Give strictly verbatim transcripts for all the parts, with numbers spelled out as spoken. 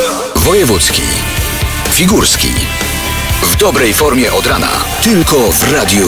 Wojewódzki, Figurski. W dobrej formie od rana. Tylko w radiu.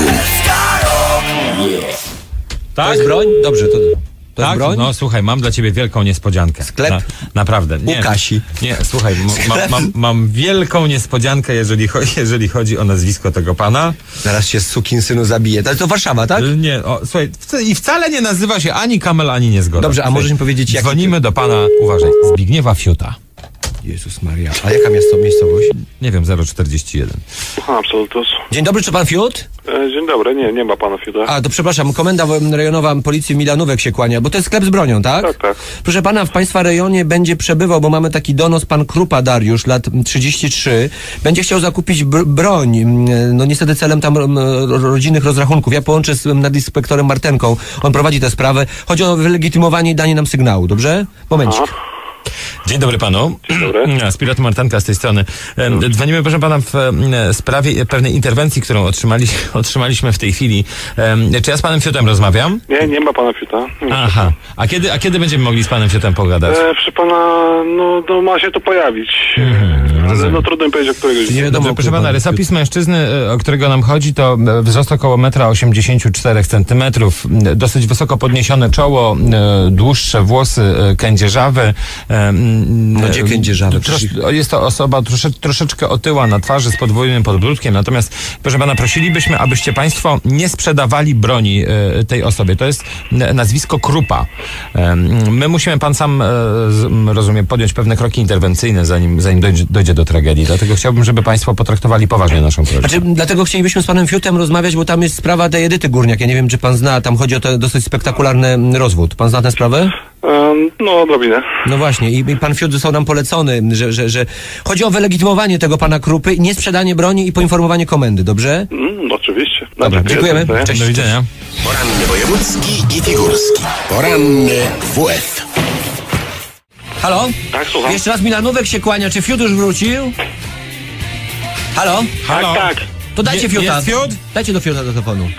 Tak? To jest broń? Dobrze, to, to Tak? jest broń? No słuchaj, mam dla ciebie wielką niespodziankę. Sklep? Na, naprawdę. Nie, U Kasi. Nie, słuchaj, m- ma, mam, mam wielką niespodziankę, jeżeli, cho- jeżeli chodzi o nazwisko tego pana. Zaraz się sukinsynu zabije. To, to Warszawa, tak? Y, Nie, o, słuchaj, wca- i wcale nie nazywa się ani Kamel, ani Niezgoda. Dobrze, a Słuchaj, możesz mi powiedzieć, jaki- Dzwonimy do pana, uważaj, Zbigniewa Fiuta. Jezus Maria. A jaka miasto, miejscowość? Nie wiem, zero czterdzieści jeden. Absolutus. Dzień dobry, czy pan Fiut? E, dzień dobry, nie, nie ma pana Fiuta. A, to przepraszam, komenda rejonowa policji Milanówek się kłania, bo to jest sklep z bronią, tak? Tak, tak. Proszę pana, w państwa rejonie będzie przebywał, bo mamy taki donos, pan Krupa Dariusz, lat trzydzieści trzy, będzie chciał zakupić br- broń, no niestety celem tam m, rodzinnych rozrachunków. Ja połączę z nadinspektorem Martenką, on prowadzi tę sprawę. Chodzi o wylegitymowanie i danie nam sygnału, dobrze? Momencik. Dzień dobry panu. Dzień dobry. Spirat Martenka z tej strony. Em, Dzwonimy, proszę pana, w em, sprawie pewnej interwencji, którą otrzymali, otrzymaliśmy w tej chwili. Em, Czy ja z panem Fiutem rozmawiam? Nie, nie ma pana Fiuta. Nie. Aha. A kiedy, a kiedy będziemy mogli z panem Fiutem pogadać? E, proszę pana, no, no ma się to pojawić. Ale no trudno mi powiedzieć, o którego Nie wiadomo, Dobrze, proszę kurwa, pana, rysopis mężczyzny, e, o którego nam chodzi, to e, wzrost około metra osiemdziesięciu czterech centymetrów, m, dosyć wysoko podniesione czoło, e, dłuższe włosy e, kędzierzawe. e, m, No gdzie e, kędzierzawe? Trosz, Przecież- jest to osoba trosze, troszeczkę otyła na twarzy z podwójnym podbródkiem, natomiast proszę pana, prosilibyśmy, abyście państwo nie sprzedawali broni e, tej osobie. To jest n- nazwisko Krupa. E, my musimy, pan sam, e, z, m, rozumiem, podjąć pewne kroki interwencyjne, zanim, zanim dojdzie, dojdzie do tragedii. Dlatego chciałbym, żeby państwo potraktowali poważnie naszą prośbę. Znaczy, dlatego chcielibyśmy z panem Fiutem rozmawiać, bo tam jest sprawa tej Edyty Górniak. Ja nie wiem, czy pan zna, tam chodzi o ten dosyć spektakularny mm, rozwód. Pan zna tę sprawę? E, no, odrobinę. No właśnie, i, i pan Fiut został nam polecony, że, że, że chodzi o wylegitymowanie tego pana Krupy, nie sprzedanie broni i poinformowanie komendy, dobrze? Mm, oczywiście. Dobra, dziękujemy. dziękuję. Cześć. Do widzenia. Poranny wojewódzki i figurski. Poranny W F. Halo? Tak, słucham. Jeszcze raz Milanówek się kłania, czy Fiut już wrócił? Halo? Halo? Tak, tak. To dajcie Je- Fiuta. jest Fiut? Dajcie do Fiuta do telefonu.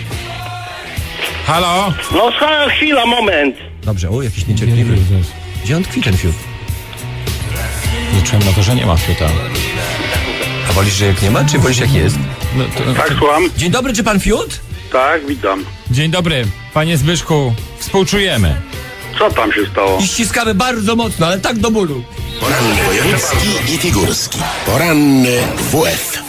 Halo? No słuchaj, chwila, moment. Dobrze, o, jakiś niecierpliwy. Gdzie on tkwi, ten Fiut? Liczyłem na to, że nie ma Fiuta. A wolisz, że jak nie ma, czy wolisz jak jest? No, to, Tak, słucham. Dzień dobry, czy pan Fiut? Tak, witam. Dzień dobry, panie Zbyszku. Współczujemy. Co tam się stało? I ściskamy bardzo mocno, ale tak do bólu. Poranny wojewódzki i figurski. Poranny W F.